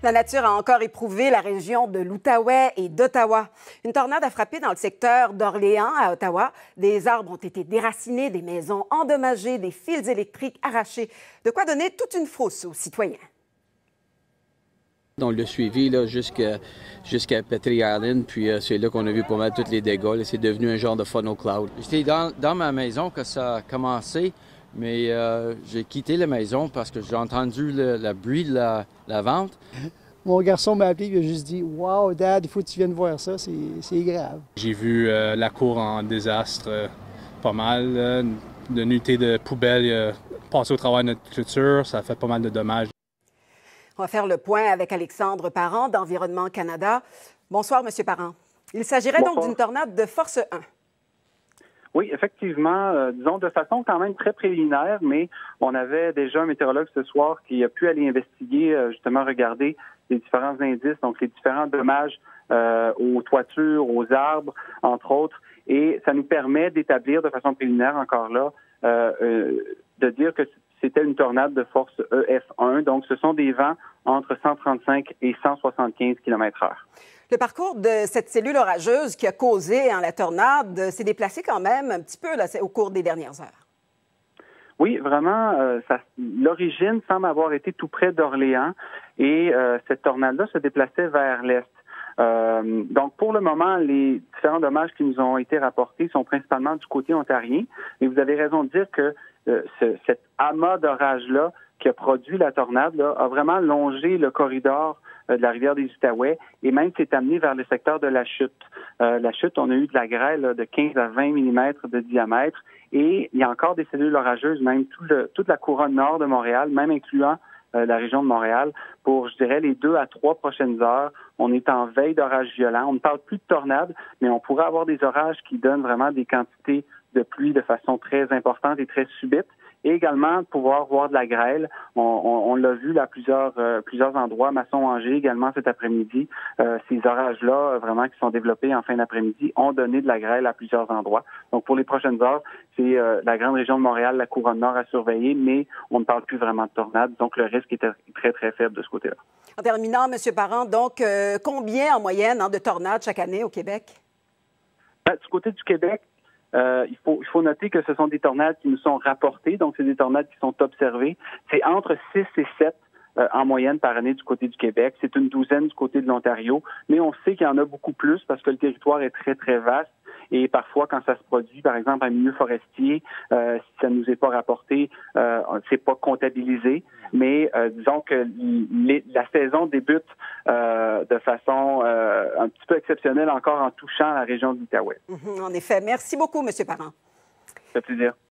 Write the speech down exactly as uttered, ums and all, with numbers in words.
La nature a encore éprouvé la région de l'Outaouais et d'Ottawa. Une tornade a frappé dans le secteur d'Orléans à Ottawa. Des arbres ont été déracinés, des maisons endommagées, des fils électriques arrachés. De quoi donner toute une frousse aux citoyens. On l'a suivi jusqu'à jusqu'à Petrie Island, puis euh, c'est là qu'on a vu pas mal tous les dégâts. C'est devenu un genre de funnel cloud. J'étais dans, dans ma maison quand ça a commencé, mais euh, j'ai quitté la maison parce que j'ai entendu le, le bruit de la, la vente. Mon garçon m'a appelé et il a juste dit « Wow, Dad, il faut que tu viennes voir ça, c'est grave. » J'ai vu euh, la cour en désastre euh, pas mal. Euh, une unité de poubelle euh, passer au travers de notre clôture, ça a fait pas mal de dommages. On va faire le point avec Alexandre Parent d'Environnement Canada. Bonsoir, M. Parent. Il s'agirait donc d'une tornade de force un. Oui, effectivement, euh, disons de façon quand même très préliminaire, mais on avait déjà un météorologue ce soir qui a pu aller investiguer, euh, justement regarder les différents indices, donc les différents dommages euh, aux toitures, aux arbres, entre autres, et ça nous permet d'établir de façon préliminaire encore là, euh, euh, de dire que c'était une tornade de force E F un, donc ce sont des vents entre cent trente-cinq et cent soixante-quinze kilomètres heure. Le parcours de cette cellule orageuse qui a causé hein, la tornade s'est déplacé quand même un petit peu là, au cours des dernières heures. Oui, vraiment, euh, l'origine semble avoir été tout près d'Orléans et euh, cette tornade-là se déplaçait vers l'est. Euh, donc, pour le moment, les différents dommages qui nous ont été rapportés sont principalement du côté ontarien. Et vous avez raison de dire que euh, ce, cet amas d'orage-là qui a produit la tornade là, a vraiment longé le corridor euh, de la rivière des Outaouais et même s'est amené vers le secteur de la chute. Euh, la chute, on a eu de la grêle là, de quinze à vingt millimètres de diamètre et il y a encore des cellules orageuses, même tout le, toute la couronne nord de Montréal, même incluant euh, la région de Montréal, pour, je dirais, les deux à trois prochaines heures. On est en veille d'orages violents. On ne parle plus de tornades, mais on pourrait avoir des orages qui donnent vraiment des quantités de pluie de façon très importante et très subite. Et également pouvoir voir de la grêle. On, on, on l'a vu à plusieurs, euh, plusieurs endroits, Masson-Angers également cet après-midi. Euh, ces orages-là, vraiment qui sont développés en fin d'après-midi, ont donné de la grêle à plusieurs endroits. Donc pour les prochaines heures, c'est euh, la grande région de Montréal, la couronne nord à surveiller, mais on ne parle plus vraiment de tornades, donc le risque est très, très faible de ce côté-là. En terminant, M. Parent, donc euh, combien en moyenne hein, de tornades chaque année au Québec? Ben, du côté du Québec, Euh, il faut, il faut noter que ce sont des tornades qui nous sont rapportées, donc c'est des tornades qui sont observées. C'est entre six et sept euh, en moyenne par année du côté du Québec. C'est une douzaine du côté de l'Ontario, mais on sait qu'il y en a beaucoup plus parce que le territoire est très, très vaste. Et parfois, quand ça se produit, par exemple, en milieu forestier, euh, si ça ne nous est pas rapporté, euh, c'est pas comptabilisé. Mais euh, disons que les, la saison débute euh, de façon euh, un petit peu exceptionnelle encore en touchant la région de l'Outaouais. Mmh, en effet. Merci beaucoup, M. Parent. Ça fait plaisir.